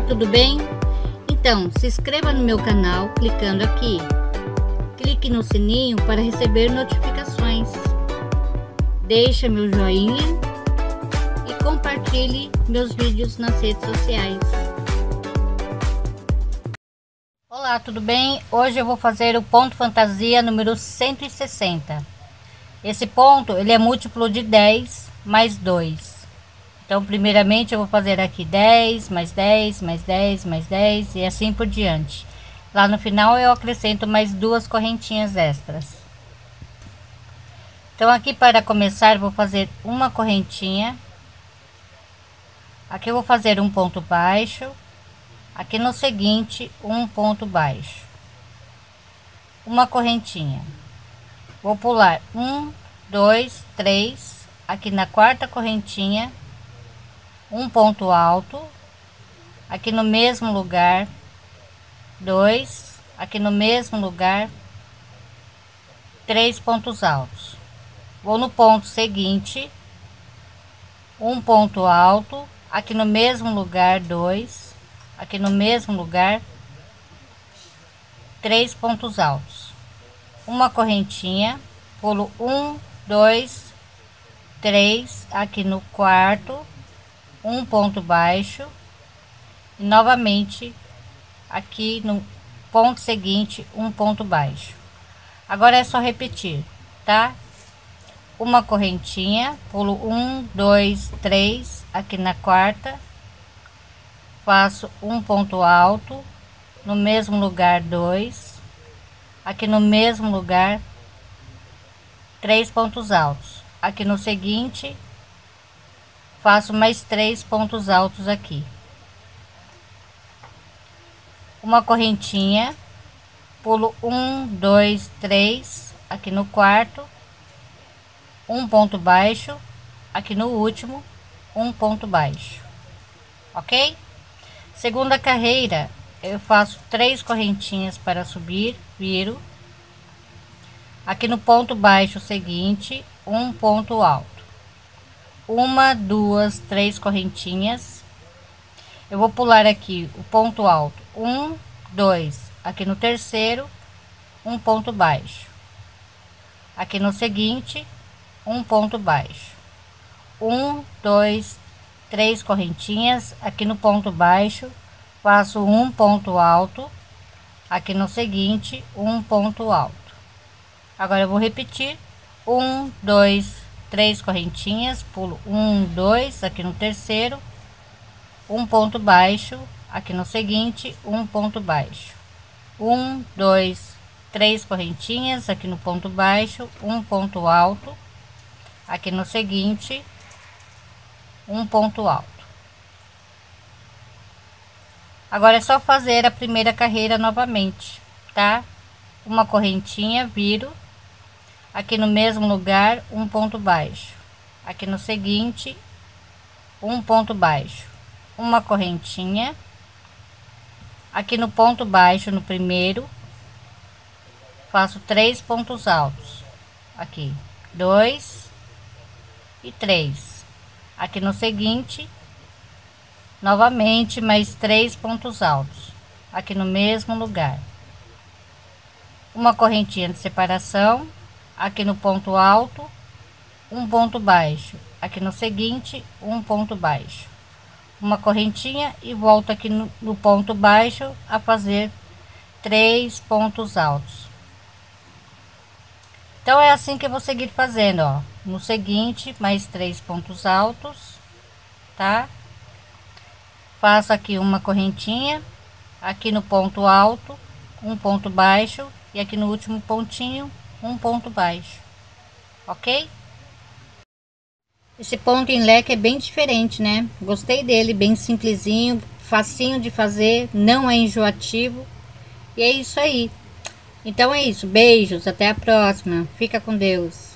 tudo bem? Então, se inscreva no meu canal clicando aqui. Clique no sininho para receber notificações. Deixe meu joinha e compartilhe meus vídeos nas redes sociais. Olá, tudo bem? Hoje eu vou fazer o ponto fantasia número 160. Esse ponto ele é múltiplo de 10 mais 2. Então, primeiramente eu vou fazer aqui 10, mais 10, mais 10, mais 10 e assim por diante. Lá no final eu acrescento mais duas correntinhas extras. Então, aqui para começar, vou fazer uma correntinha. Aqui eu vou fazer um ponto baixo. Aqui no seguinte, um ponto baixo. Uma correntinha. Vou pular 1, 2, 3. Aqui na quarta correntinha, um ponto alto, aqui no mesmo lugar, 2, aqui no mesmo lugar, 3 pontos altos. Vou no ponto seguinte, um ponto alto, aqui no mesmo lugar, 2, aqui no mesmo lugar, 3 pontos altos. Uma correntinha, pulo 1, 2, 3, aqui no quarto, um ponto baixo e novamente aqui no ponto seguinte um ponto baixo. Agora é só repetir, tá? Uma correntinha, pulo 1, 2, 3, aqui na quarta, faço um ponto alto, no mesmo lugar 2, aqui no mesmo lugar 3 pontos altos. Aqui no seguinte faço mais 3 pontos altos aqui. Uma correntinha, pulo 1, 2, 3, aqui no quarto, um ponto baixo, aqui no último, um ponto baixo, ok? Segunda carreira, eu faço 3 correntinhas para subir, viro. Aqui no ponto baixo seguinte, um ponto alto. Uma, duas, 3 correntinhas. Eu vou pular aqui o ponto alto, 1, 2, aqui no terceiro, um ponto baixo. Aqui no seguinte, um ponto baixo. 1, 2, 3 correntinhas. Aqui no ponto baixo, faço um ponto alto. Aqui no seguinte, um ponto alto. Agora eu vou repetir: 1, 2, 3 correntinhas, pulo 1, 2, aqui no terceiro, um ponto baixo, aqui no seguinte, um ponto baixo. 1, 2, 3 correntinhas, aqui no ponto baixo, um ponto alto, aqui no seguinte, um ponto alto. Agora é só fazer a primeira carreira novamente, tá? Uma correntinha, viro. Aqui no mesmo lugar, um ponto baixo. Aqui no seguinte, um ponto baixo. Uma correntinha. Aqui no ponto baixo, no primeiro, faço 3 pontos altos. Aqui, 2 e 3. Aqui no seguinte, novamente, mais 3 pontos altos. Aqui no mesmo lugar. Uma correntinha de separação. Aqui no ponto alto, um ponto baixo. Aqui no seguinte, um ponto baixo. Uma correntinha e volto aqui no ponto baixo a fazer 3 pontos altos. Então é assim que eu vou seguir fazendo, ó. No seguinte, mais 3 pontos altos, tá? Faço aqui uma correntinha, aqui no ponto alto, um ponto baixo e aqui no último pontinho, um ponto baixo, ok? Esse ponto em leque é bem diferente, né? Gostei dele, bem simplesinho, facinho de fazer, não é enjoativo. E é isso aí. Então é isso, beijos, até a próxima, fica com Deus.